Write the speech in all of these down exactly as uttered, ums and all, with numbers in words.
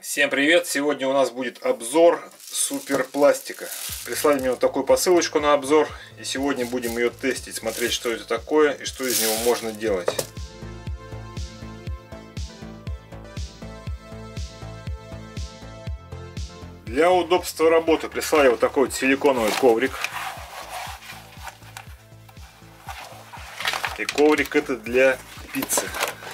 Всем привет! Сегодня у нас будет обзор суперпластика. Прислали мне вот такую посылочку на обзор, и сегодня будем ее тестить, смотреть, что это такое и что из него можно делать. Для удобства работы прислали вот такой вот силиконовый коврик. И коврик это для пиццы.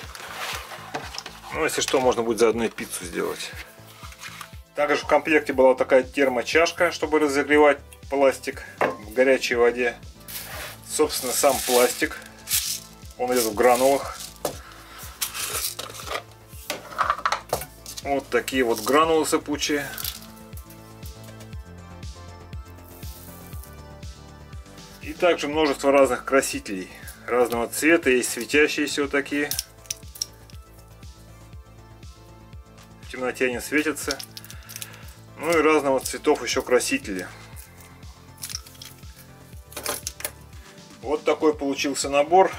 Ну, если что, можно будет заодно и пиццу сделать. Также в комплекте была вот такая термочашка, чтобы разогревать пластик в горячей воде. Собственно, сам пластик. Он идет в гранулах. Вот такие вот гранулы сыпучие. И также множество разных красителей. Разного цвета. Есть светящиеся вот такие. В темноте они светятся. Ну и разного цветов еще красители. Вот такой получился набор.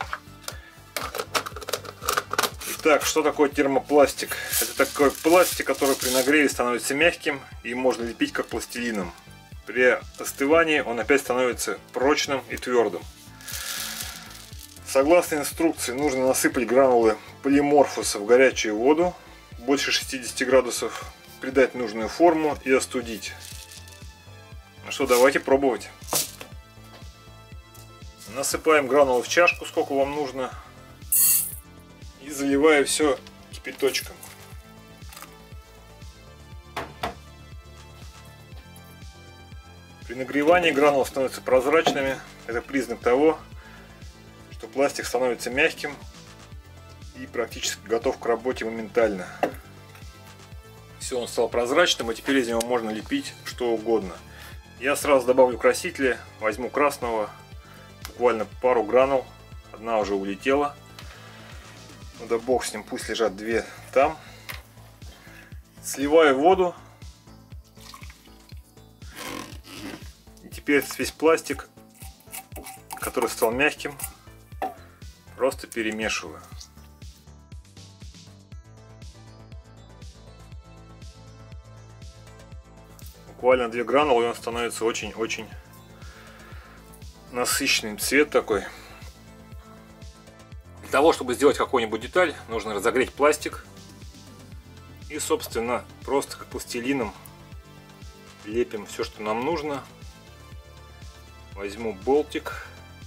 Итак, что такое термопластик? Это такой пластик, который при нагреве становится мягким и можно лепить как пластилином. При остывании он опять становится прочным и твердым. Согласно инструкции, нужно насыпать гранулы полиморфуса в горячую воду больше шестидесяти градусов, придать нужную форму и остудить. Ну что, давайте пробовать. Насыпаем гранулы в чашку, сколько вам нужно, и заливаю все кипяточком. При нагревании гранулы становятся прозрачными. Это признак того, что пластик становится мягким и практически готов к работе моментально. Все, он стал прозрачным, и теперь из него можно лепить что угодно. Я сразу добавлю красителя, возьму красного, буквально пару гранул, одна уже улетела. Ну да бог с ним, пусть лежат две там. Сливаю воду. И теперь весь пластик, который стал мягким, просто перемешиваю. Буквально две гранулы, и он становится очень-очень насыщенный цвет такой. Для того, чтобы сделать какую-нибудь деталь, нужно разогреть пластик. И, собственно, просто как пластилином лепим все, что нам нужно. Возьму болтик.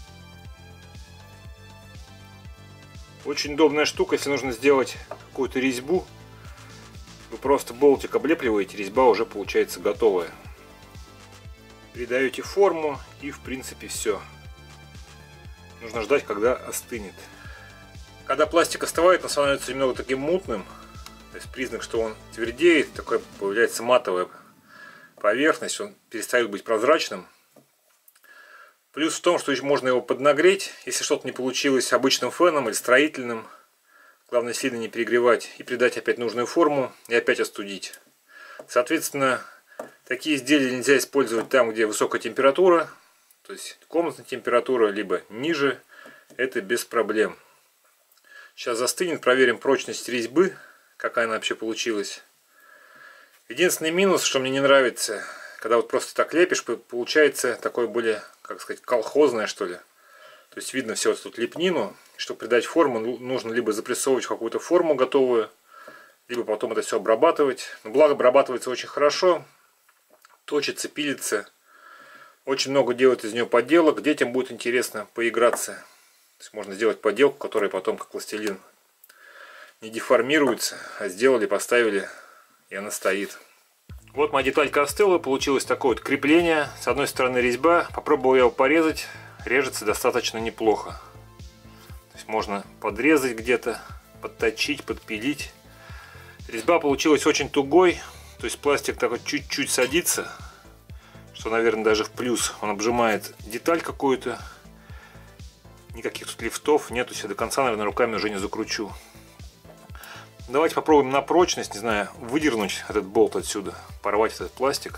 Очень удобная штука, если нужно сделать какую-то резьбу. Вы просто болтик облепливаете, резьба уже получается готовая. Придаете форму и в принципе все. Нужно ждать, когда остынет. Когда пластик остывает, он становится немного таким мутным. То есть признак, что он твердеет, такая появляется матовая поверхность, он перестает быть прозрачным. Плюс в том, что можно его поднагреть, если что-то не получилось обычным феном или строительным. Главное сильно не перегревать и придать опять нужную форму и опять остудить. Соответственно, такие изделия нельзя использовать там, где высокая температура, то есть комнатная температура, либо ниже. Это без проблем. Сейчас застынет, проверим прочность резьбы, какая она вообще получилась. Единственный минус, что мне не нравится, когда вот просто так лепишь, получается такое более, как сказать, колхозное, что ли. То есть видно все вот тут лепнину. Чтобы придать форму, нужно либо запрессовывать какую-то форму готовую, либо потом это все обрабатывать. Но благо обрабатывается очень хорошо, точится, пилится. Очень много делают из нее поделок. Детям будет интересно поиграться. То есть можно сделать поделку, которая потом как пластилин не деформируется, а сделали, поставили, и она стоит. Вот моя деталька остыла, получилось такое вот крепление. С одной стороны резьба, попробовал я его порезать, режется достаточно неплохо. То есть можно подрезать где-то, подточить, подпилить. Резьба получилась очень тугой, то есть пластик такой чуть-чуть садится, что, наверное, даже в плюс. Он обжимает деталь какую-то. Никаких тут лифтов нету, все до конца, наверное, руками уже не закручу. Давайте попробуем на прочность, не знаю, выдернуть этот болт отсюда, порвать этот пластик.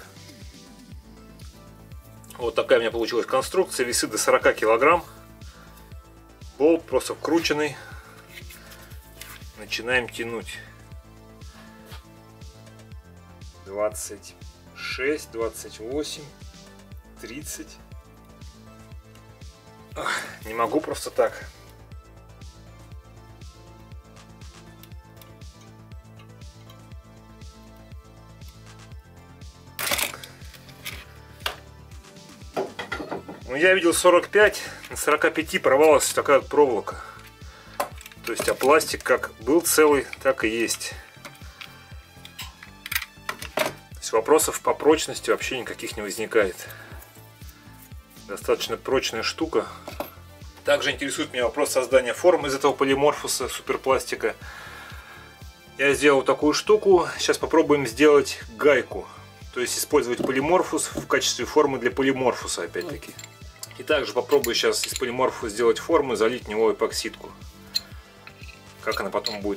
Вот такая у меня получилась конструкция, весит до сорока килограмм. Болт просто вкрученный. Начинаем тянуть. двадцать шесть, двадцать восемь, тридцать. Не могу просто так. Ну, я видел сорок пять, на сорока пяти порвалась такая вот проволока. То есть, а пластик как был целый, так и есть. То есть вопросов по прочности вообще никаких не возникает. Достаточно прочная штука. Также интересует меня вопрос создания форм из этого полиморфуса суперпластика. Я сделал такую штуку. Сейчас попробуем сделать гайку. То есть использовать полиморфус в качестве формы для полиморфуса опять-таки. И также попробую сейчас из полиморфа сделать форму и залить в него эпоксидку. Как она потом будет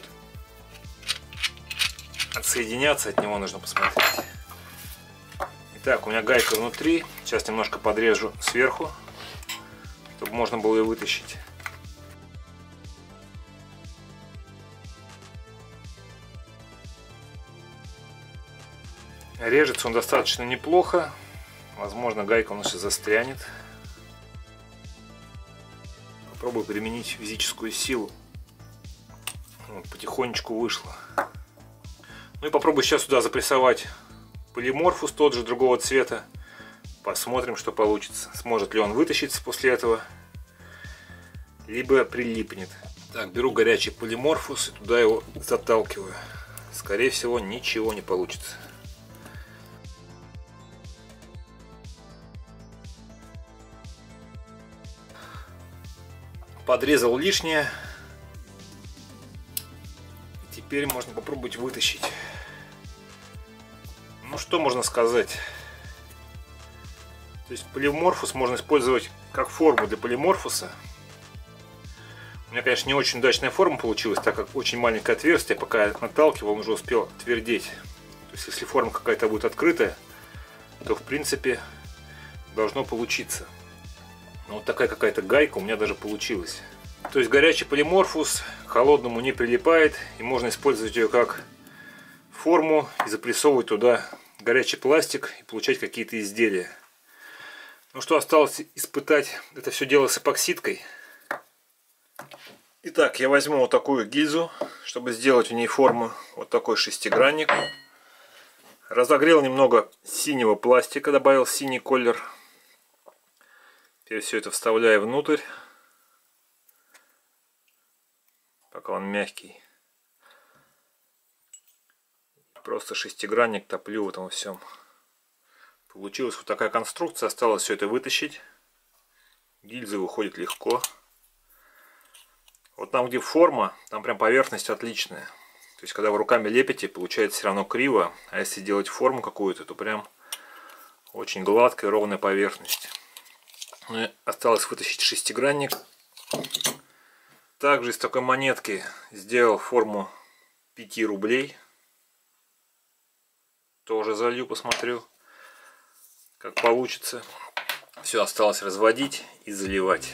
отсоединяться от него, нужно посмотреть. Итак, у меня гайка внутри. Сейчас немножко подрежу сверху, чтобы можно было ее вытащить. Режется он достаточно неплохо. Возможно, гайка у нас сейчас застрянет. Попробую применить физическую силу. Вот, потихонечку вышло. Ну и попробую сейчас сюда запрессовать полиморфус, тот же, другого цвета. Посмотрим, что получится. Сможет ли он вытащиться после этого, либо прилипнет. Так, беру горячий полиморфус и туда его заталкиваю. Скорее всего, ничего не получится. Подрезал лишнее. И теперь можно попробовать вытащить. Ну что можно сказать? То есть полиморфус можно использовать как форму для полиморфуса. У меня, конечно, не очень удачная форма получилась, так как очень маленькое отверстие. Пока я наталкивал, он уже успел твердеть. То есть если форма какая-то будет открытая, то в принципе должно получиться. Но вот такая какая-то гайка у меня даже получилась. То есть горячий полиморфус к холодному не прилипает. И можно использовать ее как форму и запрессовывать туда горячий пластик и получать какие-то изделия. Ну что, осталось испытать это все дело с эпоксидкой. Итак, я возьму вот такую гильзу, чтобы сделать в ней форму. Вот такой шестигранник. Разогрел немного синего пластика, добавил синий колер. Теперь все это вставляю внутрь, пока он мягкий. Просто шестигранник топлю в этом всем. Получилась вот такая конструкция. Осталось все это вытащить. Гильза выходит легко. Вот там, где форма, там прям поверхность отличная. То есть, когда вы руками лепите, получается все равно криво. А если делать форму какую-то, то прям очень гладкая, ровная поверхность. Ну и осталось вытащить шестигранник. Также из такой монетки сделал форму пяти рублей. Тоже залью, посмотрю, как получится. Все осталось разводить и заливать.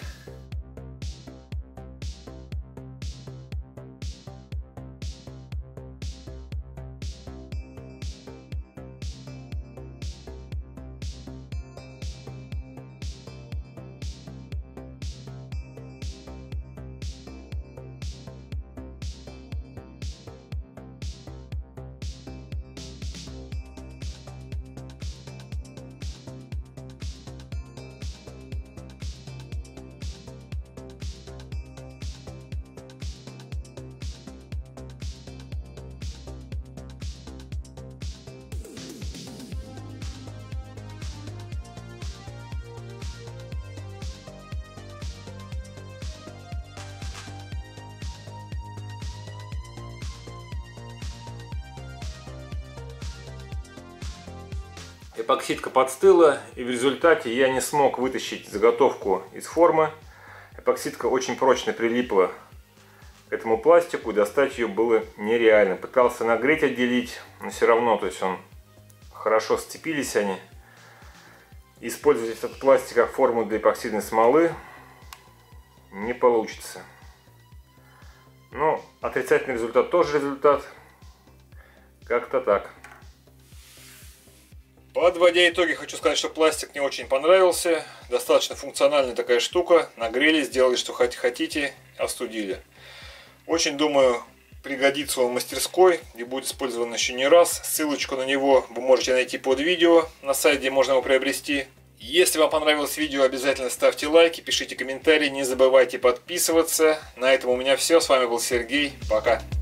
Эпоксидка подстыла, и в результате я не смог вытащить заготовку из формы. Эпоксидка очень прочно прилипла к этому пластику, и достать ее было нереально. Пытался нагреть, отделить, но все равно, то есть он хорошо сцепились они. Использовать этот пластик как форму для эпоксидной смолы не получится. Но отрицательный результат тоже результат. Как-то так. Подводя итоги, хочу сказать, что пластик мне очень понравился. Достаточно функциональная такая штука. Нагрели, сделали, что хотите, остудили. Очень думаю, пригодится он в мастерской и будет использован еще не раз. Ссылочку на него вы можете найти под видео на сайте, где можно его приобрести. Если вам понравилось видео, обязательно ставьте лайки, пишите комментарии, не забывайте подписываться. На этом у меня все. С вами был Сергей. Пока.